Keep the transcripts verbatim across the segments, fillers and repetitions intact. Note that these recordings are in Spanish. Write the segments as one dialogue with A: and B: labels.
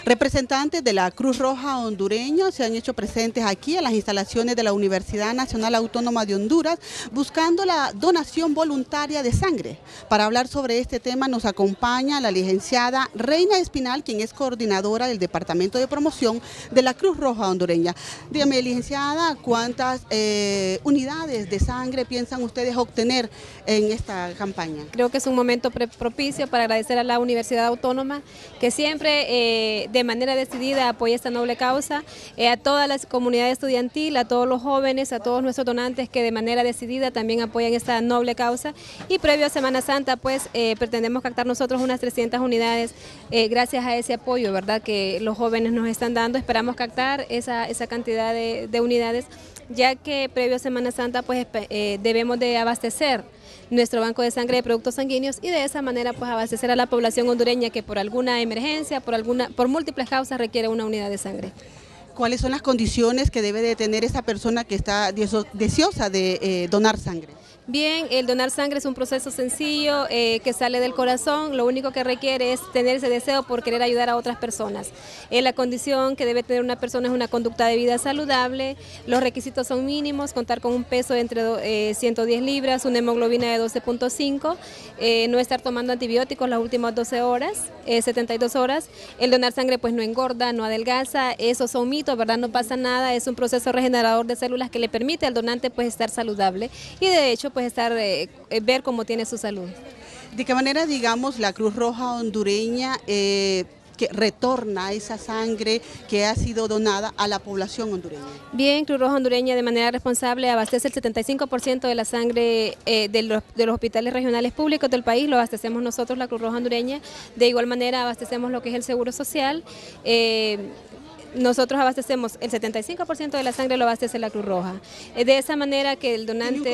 A: Representantes de la Cruz Roja hondureña se han hecho presentes aquí en las instalaciones de la Universidad Nacional Autónoma de Honduras buscando la donación voluntaria de sangre. Para hablar sobre este tema nos acompaña la licenciada Reina Espinal, quien es coordinadora del Departamento de Promoción de la Cruz Roja hondureña. Dígame, licenciada, ¿cuántas eh, unidades de sangre piensan ustedes obtener en esta campaña?
B: Creo que es un momento propicio para agradecer a la Universidad Autónoma que siempre eh, de manera decidida apoya esta noble causa, eh, a toda la comunidad estudiantil, a todos los jóvenes, a todos nuestros donantes que de manera decidida también apoyan esta noble causa, y previo a Semana Santa pues eh, pretendemos captar nosotros unas trescientas unidades eh, gracias a ese apoyo, ¿verdad?, que los jóvenes nos están dando. Esperamos captar esa, esa cantidad de, de unidades, ya que previo a Semana Santa pues eh, debemos de abastecer nuestro banco de sangre de productos sanguíneos y de esa manera pues abastecer a la población hondureña que por alguna emergencia, por alguna, por múltiples causas requiere una unidad de sangre.
A: ¿Cuáles son las condiciones que debe de tener esa persona que está deseosa de eh, donar sangre?
B: Bien, el donar sangre es un proceso sencillo eh, que sale del corazón. Lo único que requiere es tener ese deseo por querer ayudar a otras personas. Eh, la condición que debe tener una persona es una conducta de vida saludable. Los requisitos son mínimos: contar con un peso de entre eh, ciento diez libras, una hemoglobina de doce punto cinco, eh, no estar tomando antibióticos las últimas doce horas, eh, setenta y dos horas. El donar sangre pues no engorda, no adelgaza. Esos son mitos, ¿verdad? No pasa nada. Es un proceso regenerador de células que le permite al donante pues estar saludable y de hecho pues estar, eh, ver cómo tiene su salud.
A: ¿De qué manera, digamos, la Cruz Roja hondureña eh, que retorna esa sangre que ha sido donada a la población hondureña?
B: Bien, Cruz Roja hondureña de manera responsable abastece el setenta y cinco por ciento de la sangre eh, de, los, de los hospitales regionales públicos del país, lo abastecemos nosotros, la Cruz Roja hondureña. De igual manera abastecemos lo que es el seguro social. Eh, Nosotros abastecemos el setenta y cinco por ciento de la sangre, lo abastece la Cruz Roja. De esa manera que el donante,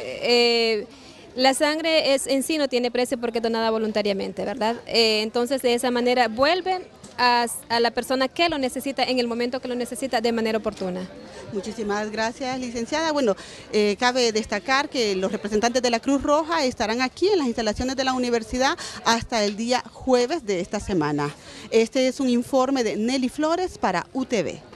B: eh, la sangre es, en sí no tiene precio porque es donada voluntariamente, ¿verdad? Eh, entonces de esa manera vuelve a, a la persona que lo necesita en el momento que lo necesita de manera oportuna.
A: Muchísimas gracias, licenciada. Bueno, eh, cabe destacar que los representantes de la Cruz Roja estarán aquí en las instalaciones de la universidad hasta el día jueves de esta semana. Este es un informe de Nelly Flores para U T V.